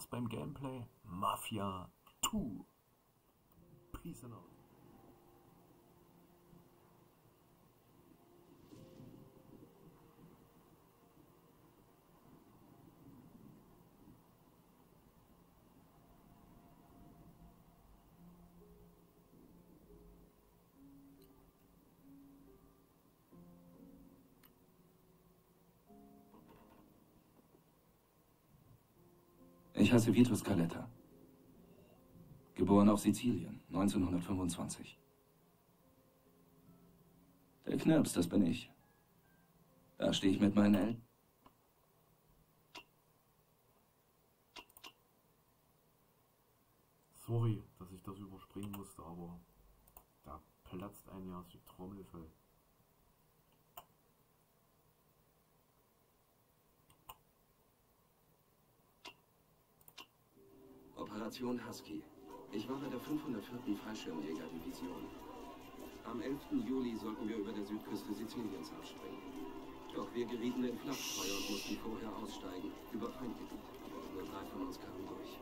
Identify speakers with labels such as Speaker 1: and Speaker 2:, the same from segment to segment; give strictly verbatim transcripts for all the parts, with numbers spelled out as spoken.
Speaker 1: Spaß beim Gameplay. Mafia zwei. Peace and out.
Speaker 2: Ich heiße Vito Scaletta. Geboren auf Sizilien, neunzehnhundertfünfundzwanzig. Der Knirps, das bin ich. Da stehe ich mit meinen Eltern.
Speaker 1: Sorry, dass ich das überspringen musste, aber da platzt ein ja die Trommel voll.
Speaker 3: Operation Husky. Ich war bei der fünfhundertvierten Fallschirmjäger-Division. Am elften Juli sollten wir über der Südküste Siziliens abspringen. Doch wir gerieten in Flachfeuer und mussten vorher aussteigen, über Feindgebiet. Nur drei von uns kamen durch.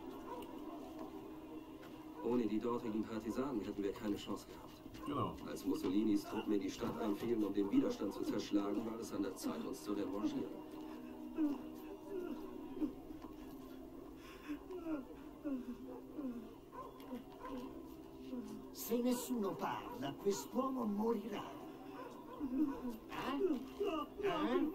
Speaker 3: Ohne die dortigen Partisanen hätten wir keine Chance gehabt.
Speaker 1: Genau.
Speaker 3: Als Mussolinis Truppen in die Stadt einfielen, um den Widerstand zu zerschlagen, war es an der Zeit, uns zu revanchieren.
Speaker 4: Se nessuno parla, quest'uomo morirà. Eh? Eh?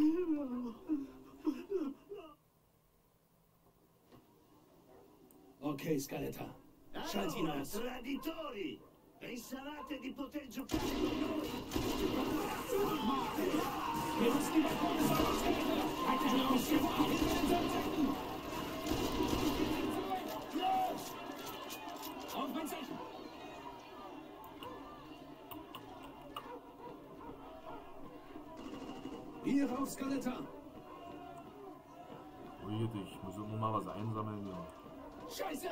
Speaker 5: Ok, Scaletta. Schalti ihn aus.
Speaker 4: Traditori! Pensavate di poter giocare con noi?
Speaker 5: Wir müssen die Balkone sauber stellen. Halten Sie aus, wir wollen nicht mehr. Los! Auf mein Zeichen! Hier rauf, Scaletta!
Speaker 1: Ruhig dich, ich muss immer mal was einsammeln, ja.
Speaker 5: Scheiße!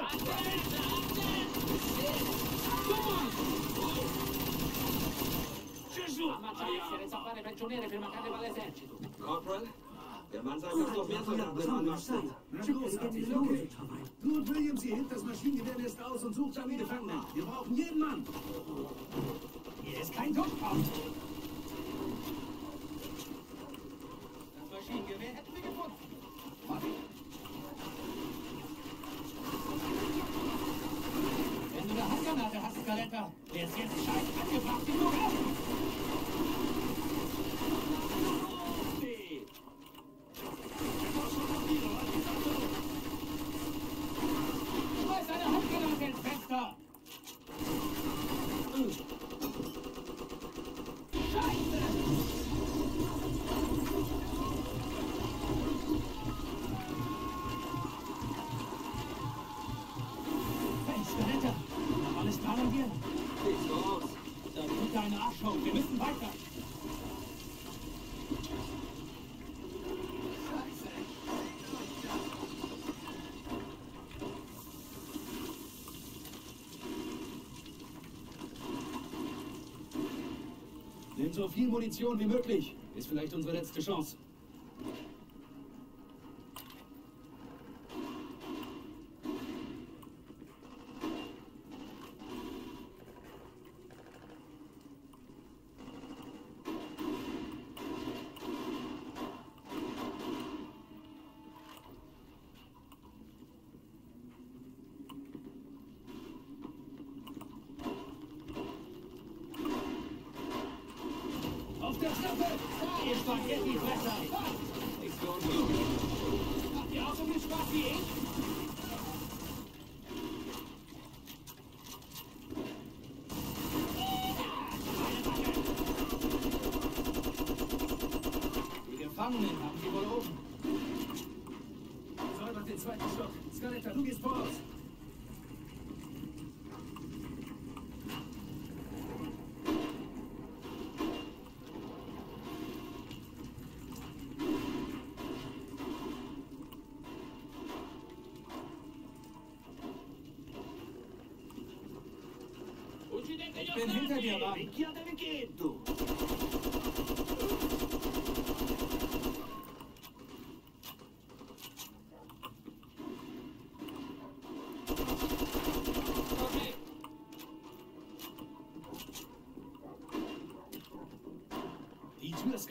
Speaker 5: Gesù!
Speaker 6: Ammazza essere zappare prigioniere per mancare all'esercito.
Speaker 3: Corporal, der Mann sagt, dass noch mehr Soldaten am Marsch sind.
Speaker 5: Na großartig, okay. Gut, Williams, ihr hebt das Maschinengewehr erst aus und sucht seine Gefangenen. Wir brauchen jeden Mann. Hier ist kein Dummkopf.
Speaker 6: Das Maschinengewehr hätten wir gefunden. Wenn du eine Handgranate hast, Scaletta, wär's jetzt scheiß angebracht genug. Schmeiß eine Handgranate ins Fenster! Scheiße! Hey, Scaletta! Alles klar bei dir?
Speaker 3: Nichts los.
Speaker 6: Dann tut deine Arschhaut. Wir müssen weiter.
Speaker 5: Nimm so viel Munition wie möglich. Ist vielleicht unsere letzte Chance. Auf der Treppe!
Speaker 6: Ihr Spaghetti-Fresser!
Speaker 3: Nichts für uns.
Speaker 6: Habt ihr auch so viel Spaß wie ich?
Speaker 5: Die Gefangenen haben sie wohl oben. Säubert den zweiten Stock. Scaletta, du gehst voraus.
Speaker 6: Ich
Speaker 5: bin hinter dir, Mann.
Speaker 4: Chiude vecchietto!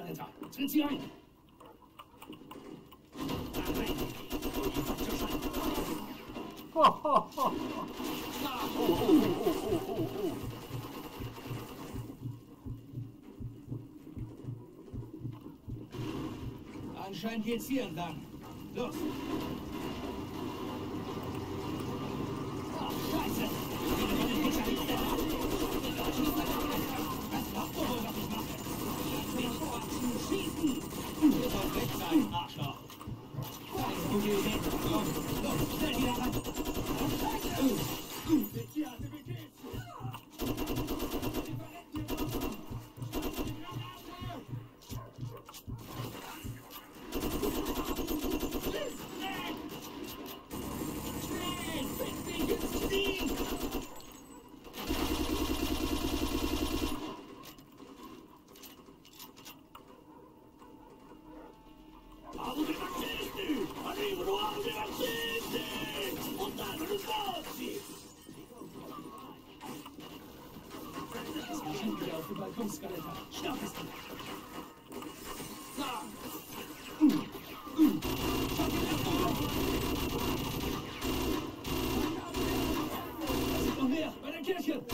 Speaker 6: Scaletta. Tritt sie ein. Da rein. Und die Faktor scheint.
Speaker 1: Oh, oh, oh, oh, oh, oh, oh.
Speaker 6: Anscheinend geht's hier entlang. Los! Oh, Scheiße! Ich bin von den Spezialisten. Was glaubt ihr wohl, was ich mache? Nicht quatschen, schießen! Ihr sollt weg sein, Arschloch! Keine gute Idee. Los, los, schnell wieder ran! Scheiße! Wie geht's? Scaletta. Schnapp es dir! Da sind noch mehr! Bei der Kirche!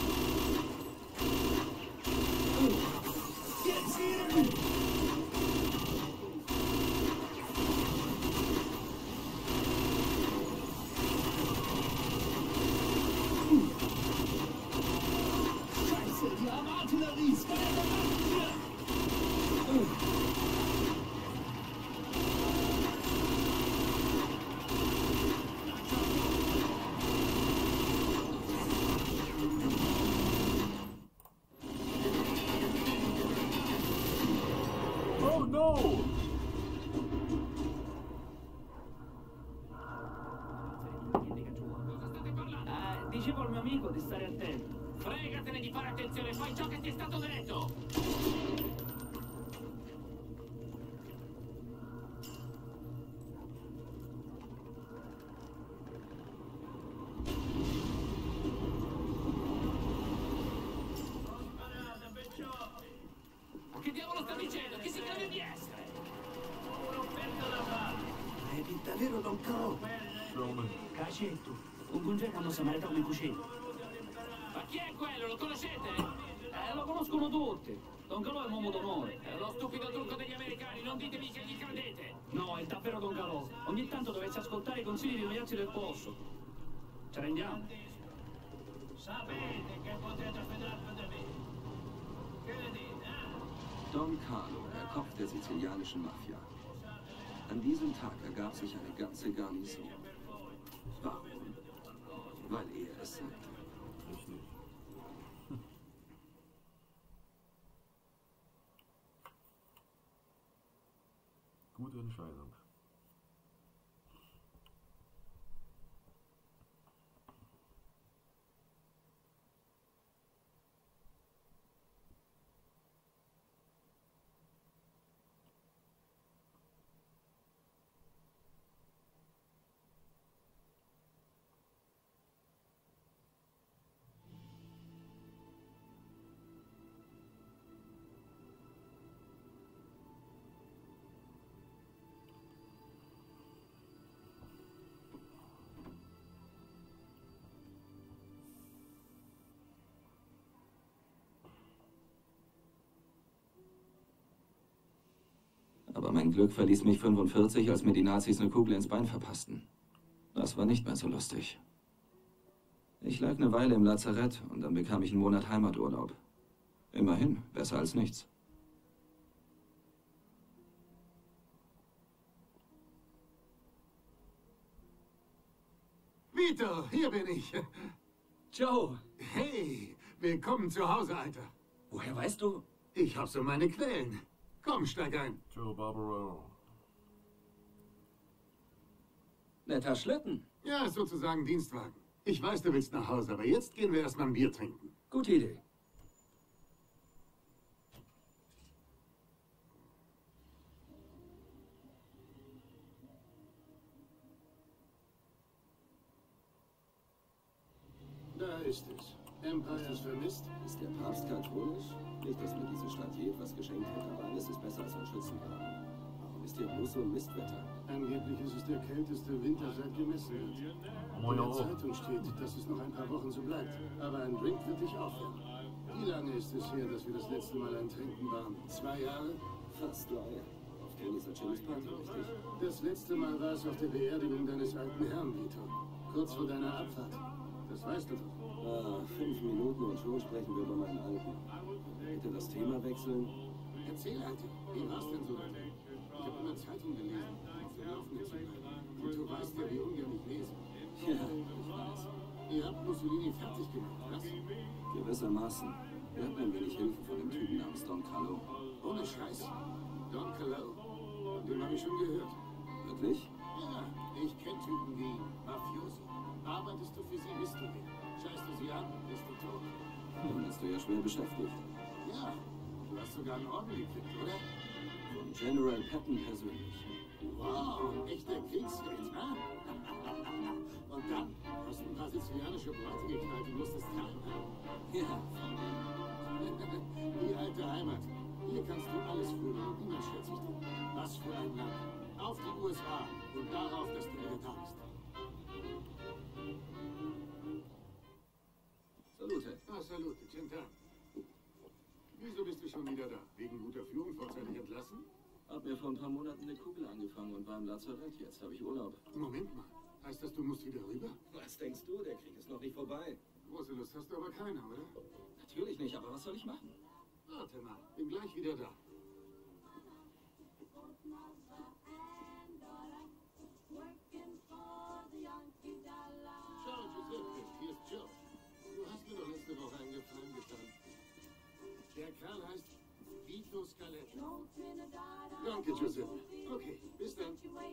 Speaker 6: Jetzt hier! Scheiße, die haben Artillerie! Scaletta, hier!
Speaker 1: Oh no!
Speaker 6: Ah, dicevo al mio amico di stare attento.
Speaker 7: Fregatene di fare attenzione, fai ciò che ti è stato detto! Ma che diavolo sta dicendo? Chi si crede di essere? Un'offerta da fare!
Speaker 5: È davvero Don Caro?
Speaker 1: Showman.
Speaker 6: Cacetto, un congedo quando si merita come cucina.
Speaker 7: Ma chi è quello? Lo conoscete?
Speaker 6: Eh, lo conoscono tutti. Don Calò è un uomo d'onore.
Speaker 7: È lo stupido trucco degli americani, non ditemi che gli credete!
Speaker 6: No, è davvero Don Calò. Ogni tanto dovessi ascoltare i consigli di ragazzi del posto. Ci rendiamo?
Speaker 7: Sapete che potete fidarvi di me. Che ne dite, eh?
Speaker 3: Don Carlo, der Kopf der sizilianischen Mafia. An diesem Tag ergab sich eine ganze Garnison. Warum? Weil er es sagte.
Speaker 1: Richtig. Gute Entscheidung.
Speaker 2: Aber mein Glück verließ mich fünfundvierzig, als mir die Nazis eine Kugel ins Bein verpassten. Das war nicht mehr so lustig. Ich lag eine Weile im Lazarett und dann bekam ich einen Monat Heimaturlaub. Immerhin, besser als nichts.
Speaker 5: Vito, hier bin ich.
Speaker 6: Joe,
Speaker 5: Hey, willkommen zu Hause, Alter.
Speaker 6: woher weißt du?
Speaker 5: Ich hab so meine Quellen. Komm, steig ein.
Speaker 1: Joe Barbaro.
Speaker 2: Netter Schlitten.
Speaker 5: Ja, ist sozusagen Dienstwagen. Ich weiß, du willst nach Hause, aber jetzt gehen wir erstmal ein Bier trinken.
Speaker 2: Gute Idee.
Speaker 5: Da ist es. Empire ist vermisst.
Speaker 3: Ist der Papst katholisch? Nicht, dass mir diese Stadt je etwas geschenkt hätte, aber alles ist besser als ein Schützengraben. Warum ist hier bloß so ein Mistwetter?
Speaker 5: Angeblich ist es der kälteste Winter seit gemessen wird.
Speaker 1: Oh
Speaker 5: In der
Speaker 1: ja.
Speaker 5: Zeitung steht, dass es noch ein paar Wochen so bleibt. Aber ein Drink wird dich aufwärmen. Wie lange ist es her, dass wir das letzte Mal ein Trinken waren? Zwei Jahre?
Speaker 3: Fast drei. Auf Tony's Achilles Party, richtig?
Speaker 5: Das letzte Mal war es auf der Beerdigung deines alten Herrn, Vito. Kurz vor deiner Abfahrt. Das weißt du doch.
Speaker 3: Ah, fünf Minuten und schon sprechen wir über meinen Alten. Bitte das Thema wechseln.
Speaker 5: Erzähl, Alte. Wie war's denn so heute? Ich habe immer Zeitung gelesen, um auf dem Laufenden zu bleiben. Und du weißt ja, wie ungern ich lese.
Speaker 3: Ja, ich weiß.
Speaker 5: Ihr habt Mussolini fertig gemacht, was?
Speaker 3: Gewissermaßen. Wir hatten ein wenig Hilfe von dem Typen namens Don Carlo.
Speaker 5: Ohne Scheiß. Don Carlo. Von dem habe ich schon gehört.
Speaker 3: Wirklich?
Speaker 5: Ja, ich kenne Typen wie Mafiosi. Arbeitest du für sie, bist du wer. Scheißt du sie an, bist du tot.
Speaker 3: Dann bist du ja schwer beschäftigt.
Speaker 5: Ja, du hast sogar einen Orden gekriegt, oder?
Speaker 3: Von General Patton persönlich.
Speaker 5: Wow, ein echter Kriegsheld, ha? Und dann hast du ein paar sizilianische Bräute geknallt und musstest zahlen, ha?
Speaker 3: Ja.
Speaker 5: Die alte Heimat. Hier kannst du alles fühlen und niemand stellt sich dir. Was für ein Land. Auf die U S A und darauf, dass du wieder da bist.
Speaker 3: Salute.
Speaker 5: Ah, salute, Centan. Wieso bist du schon wieder da? Wegen guter Führung vorzeitig entlassen?
Speaker 3: Hab mir vor ein paar Monaten eine Kugel angefangen und war im Lazarett. Jetzt habe ich Urlaub.
Speaker 5: Moment mal. Heißt das, du musst wieder rüber?
Speaker 3: Was denkst du? Der Krieg ist noch nicht vorbei.
Speaker 5: Große Lust hast du aber keine, oder?
Speaker 3: Natürlich nicht, aber was soll ich machen?
Speaker 5: Warte mal, bin gleich wieder da. Ciao, Giuseppe, hier ist Joe. Du hast mir doch letzte Woche einen Gefallen getan. Der Kerl heißt Vito Scaletti. Danke, Giuseppe. Okay, bis dann.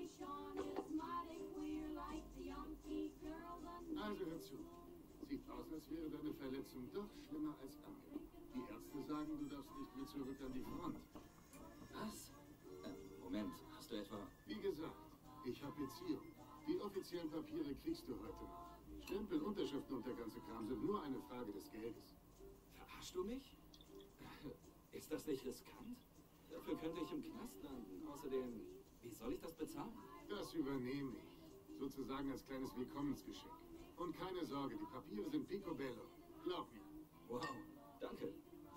Speaker 5: Also hör zu. Sieht aus, als wäre deine Verletzung doch schlimmer als angenommen. Die Ärzte sagen, du darfst nicht mehr zurück an die Front.
Speaker 3: Was? Äh, Moment, hast du etwa...
Speaker 5: Wie gesagt, ich habe Beziehung. Die offiziellen Papiere kriegst du heute noch. Stempel, Unterschriften und der ganze Kram sind nur eine Frage des Geldes.
Speaker 3: Verarschst du mich? Ist das nicht riskant? Dafür könnte ich im Knast landen. Außerdem, wie soll ich das bezahlen?
Speaker 5: Das übernehme ich. Sozusagen als kleines Willkommensgeschenk. Und keine Sorge, die Papiere sind picobello. Glaub mir.
Speaker 3: Wow, danke.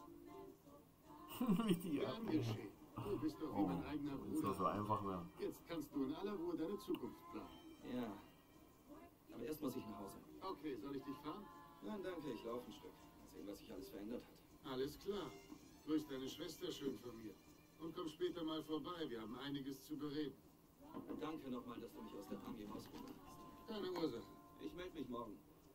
Speaker 1: Wie die
Speaker 5: Gern geschehen. Du bist doch wie mein eigener
Speaker 1: Ist das
Speaker 5: Bruder.
Speaker 1: so einfach mehr?
Speaker 5: Jetzt kannst du in aller Ruhe deine Zukunft planen.
Speaker 3: Ja. Aber erst muss ich nach Hause.
Speaker 5: Okay, soll ich dich fahren?
Speaker 3: Nein, danke, ich laufe ein Stück. Mal sehen, was sich alles verändert hat.
Speaker 5: Alles klar. Grüß deine Schwester schön von mir. Und komm später mal vorbei, wir haben einiges zu bereden.
Speaker 3: Danke nochmal, dass du mich aus der Armee rausgeholt hast.
Speaker 5: Keine Ursache.
Speaker 3: Ich melde mich morgen.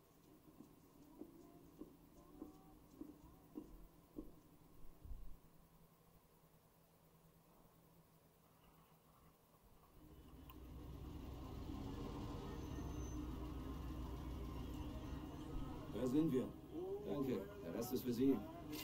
Speaker 3: Da sind wir. Danke, der Rest ist für Sie.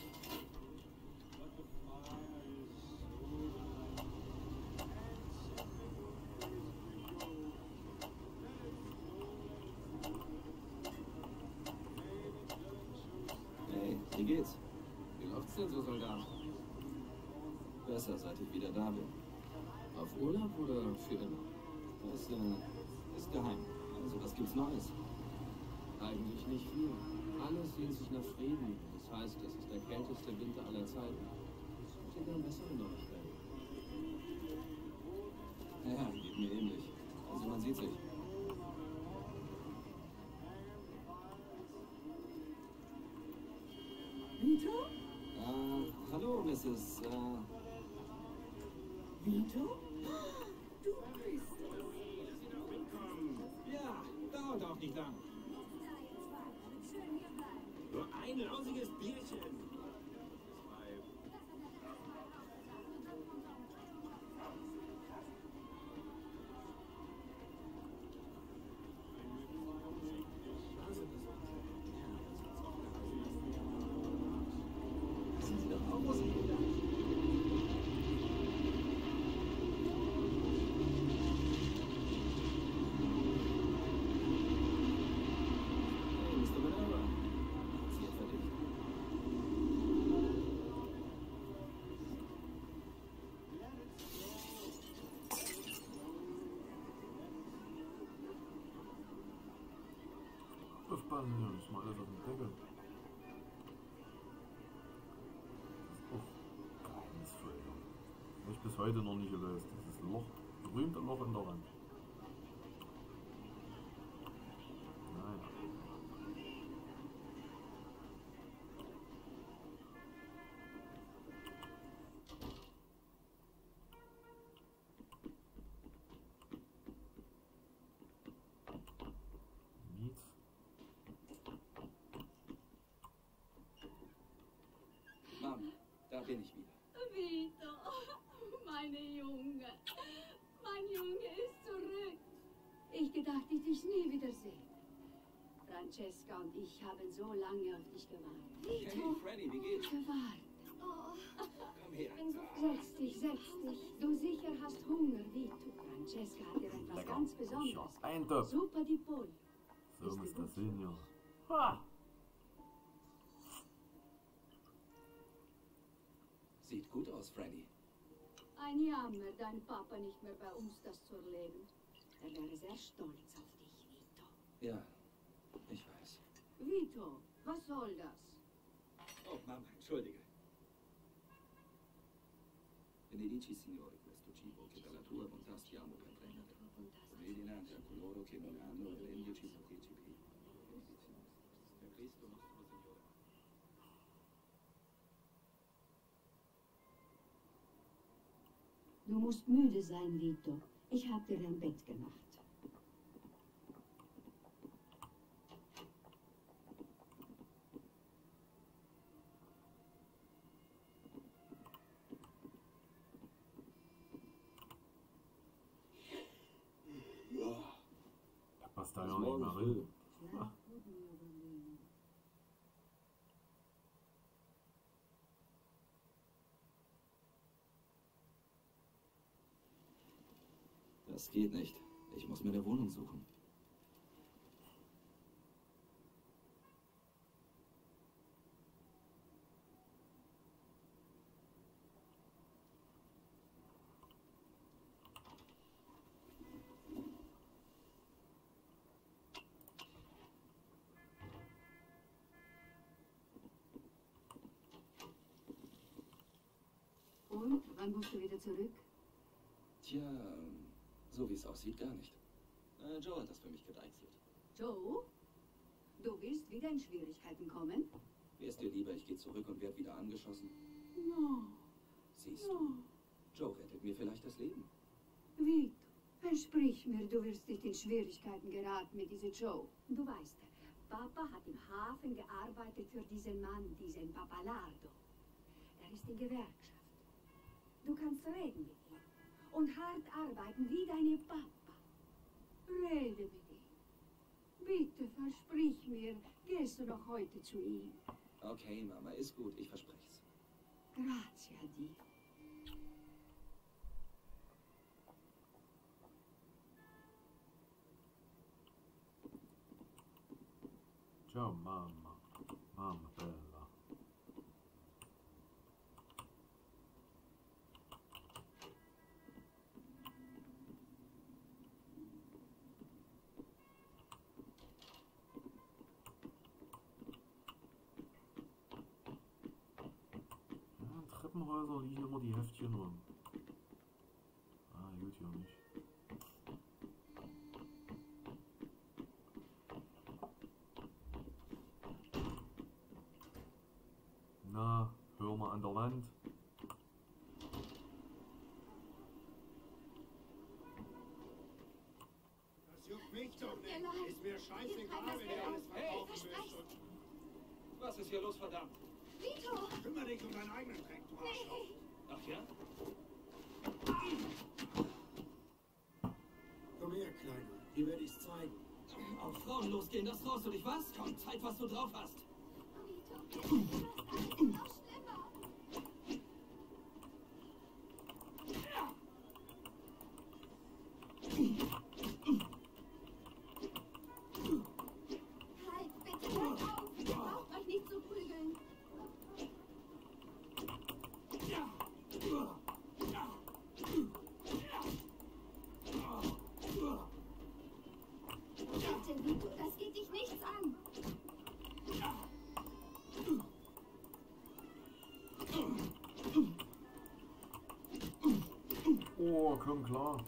Speaker 3: Hey, wie geht's? Wie läuft's denn so, Soldat? Besser, seit ich wieder da bin. Auf Urlaub oder für immer? Das äh, ist geheim. Also, was gibt's Neues?
Speaker 8: Eigentlich nicht viel. Alle sehen sich nach Frieden. Das heißt, es ist der kälteste Winter aller Zeiten. Ich hätte gern bessere Neuigkeiten.
Speaker 3: Ja, geht mir ähnlich. Also, man sieht sich.
Speaker 9: Vito?
Speaker 3: Äh, hallo, Misses Äh,
Speaker 9: Vito? Du bist es.
Speaker 6: Ja, dauert auch nicht lang. Nur ein lausiges Bierchen.
Speaker 3: Mister Manera. Sie etwa dich?
Speaker 1: das ist ja nicht mal alles auf dem Deckel. Das ist auch geheimnisvoll. Habe ich bis heute noch nicht gelöst. Dieses Loch, berühmte Loch in der Wand. Naja.
Speaker 2: Mom, da bin ich wieder.
Speaker 9: Vito, meine Junge. Mein Junge ist zurück. Ich gedacht, ich dich nie wiedersehen. Francesca und ich haben so lange auf dich gewartet.
Speaker 2: Hey,
Speaker 9: Vito,
Speaker 2: Freddy, wie geht's?
Speaker 9: gewartet. Oh.
Speaker 2: Komm her.
Speaker 9: Setz dich, setz dich. Du sicher hast Hunger, Vito. Francesca hat dir etwas
Speaker 1: Lecker.
Speaker 9: ganz Besonderes.
Speaker 1: Ja, ein Topf.
Speaker 9: Super die Pollo.
Speaker 1: So muss das sehen, ja. Ha!
Speaker 2: Sieht gut aus, Freddy.
Speaker 9: Ein Jammer, dein Papa nicht mehr bei uns das zu erleben. Er wäre sehr stolz auf dich, Vito.
Speaker 2: Ja, ich weiß.
Speaker 9: Vito, was soll das?
Speaker 2: Oh, Mama, entschuldige. Benedici, Signore, questo cibo che dalla tua bontà stiamo per prendere. Vedi innanzi a coloro che non hanno e rendici partecipi. Per Cristo nostro Signore.
Speaker 9: Du musst müde sein, Vito. Ich hab dir ein Bett gemacht.
Speaker 1: Da passt da ja auch nicht mehr rein.
Speaker 9: Ja, gut mir überlegen.
Speaker 2: Das geht nicht. Ich muss mir eine Wohnung suchen.
Speaker 9: Und, wann musst du wieder zurück?
Speaker 2: Tja, so wie es aussieht, gar nicht. Äh, Joe hat das für mich gedeichselt.
Speaker 9: Joe? Du willst wieder in Schwierigkeiten kommen?
Speaker 2: Wär's dir lieber, ich gehe zurück und werde wieder angeschossen?
Speaker 9: No,
Speaker 2: Siehst
Speaker 9: no.
Speaker 2: du, Joe rettet mir vielleicht das Leben.
Speaker 9: Vito, versprich mir, du wirst nicht in Schwierigkeiten geraten mit dieser Joe. Du weißt, Papa hat im Hafen gearbeitet für diesen Mann, diesen Pappalardo. Er ist in Gewerkschaft. Du kannst reden mit ihm und hart arbeiten wie deine Papa. Rede mit ihm. Bitte versprich mir, gehst du noch heute zu ihm.
Speaker 2: Okay, Mama, ist gut, ich verspreche es.
Speaker 9: Grazie a Dio.
Speaker 1: Ciao, Mama. Mama bella. Ja, in Treppenhäusern liegen immer die Heftchen rum. Ah, gut, ja nicht. Na, hör mal an der Wand.
Speaker 5: Das juckt mich doch
Speaker 9: Tut mir
Speaker 5: nicht.
Speaker 9: leid.
Speaker 5: Ist mir scheißegal,
Speaker 9: Ihr
Speaker 5: wenn ihr alles
Speaker 9: seid
Speaker 5: verkaufen
Speaker 9: das
Speaker 5: müsst.
Speaker 9: Versprecht.
Speaker 5: Und
Speaker 2: Was ist hier los, verdammt?
Speaker 9: Vito!
Speaker 5: kümmere dich um deinen eigenen Dreck, du Arschloch.
Speaker 9: Nee!
Speaker 2: Ach ja?
Speaker 5: Komm her, Kleiner. Dir werde ich's zeigen.
Speaker 8: Auf Frauen losgehen, das traust du dich was? Komm, zeig, was du drauf hast.
Speaker 9: Vito, du machst alles noch schlimmer. Halt, bitte, hört auf! Ihr braucht euch nicht zu prügeln. Bitte, Vito, das geht dich nichts an.
Speaker 1: Oh, komm klar.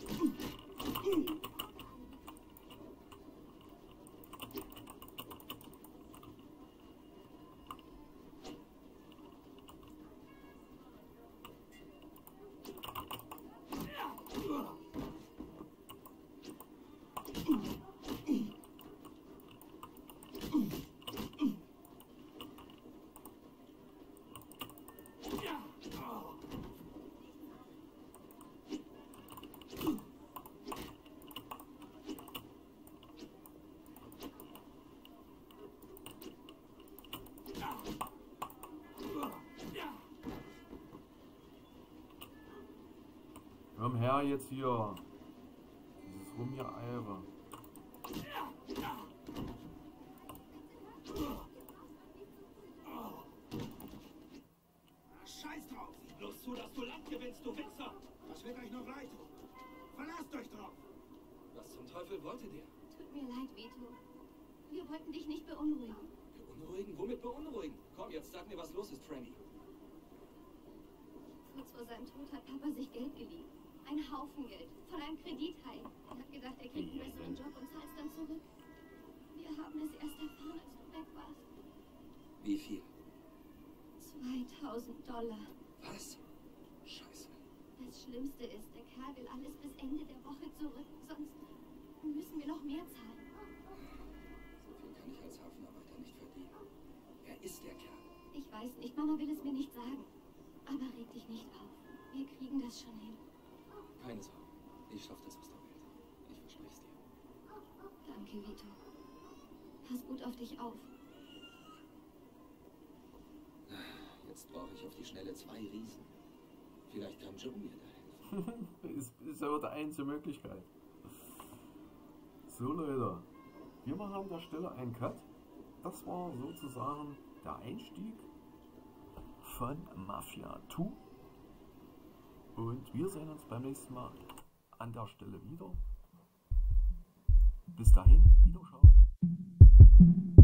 Speaker 1: Komm her jetzt hier. Dieses Rumgeeiere.
Speaker 4: Scheiß drauf!
Speaker 6: Bloß zu, dass du Land gewinnst, du Wichser!
Speaker 4: Das wird euch noch leid tun. Verlasst euch drauf!
Speaker 3: Was zum Teufel wolltet ihr?
Speaker 10: Tut mir leid, Vito. Wir wollten dich nicht beunruhigen.
Speaker 3: Beunruhigen? Womit beunruhigen? Komm, jetzt sag mir, was los ist, Franny.
Speaker 10: Kurz vor seinem Tod hat Papa sich Geld geliehen. Ein Haufen Geld. Von einem Kredithain. Er hat gedacht, er kriegt einen besseren Job und zahlt es dann zurück. Wir haben es erst erfahren, als du weg warst.
Speaker 3: Wie viel?
Speaker 10: zweitausend Dollar.
Speaker 3: Was? Scheiße.
Speaker 10: Das Schlimmste ist, der Kerl will alles bis Ende der Woche zurück. Sonst müssen wir noch mehr zahlen.
Speaker 3: So viel kann ich als Hafenarbeiter nicht verdienen. Wer ist der Kerl?
Speaker 10: Ich weiß nicht, Mama will es mir nicht sagen. Aber reg dich nicht auf. Wir kriegen das schon hin.
Speaker 3: Keine Sorge. Ich schaff das aus der Welt. Ich verspreche es dir.
Speaker 10: Danke, Vito. Pass gut auf dich auf.
Speaker 3: Jetzt brauche ich auf die Schnelle zwei Riesen. Vielleicht kann Joe mir da helfen.
Speaker 1: ist, ist aber die einzige Möglichkeit. So Leute, wir machen an der Stelle einen Cut. Das war sozusagen der Einstieg von Mafia zwei. Und wir sehen uns beim nächsten Mal an der Stelle wieder. Bis dahin, Wiederschauen.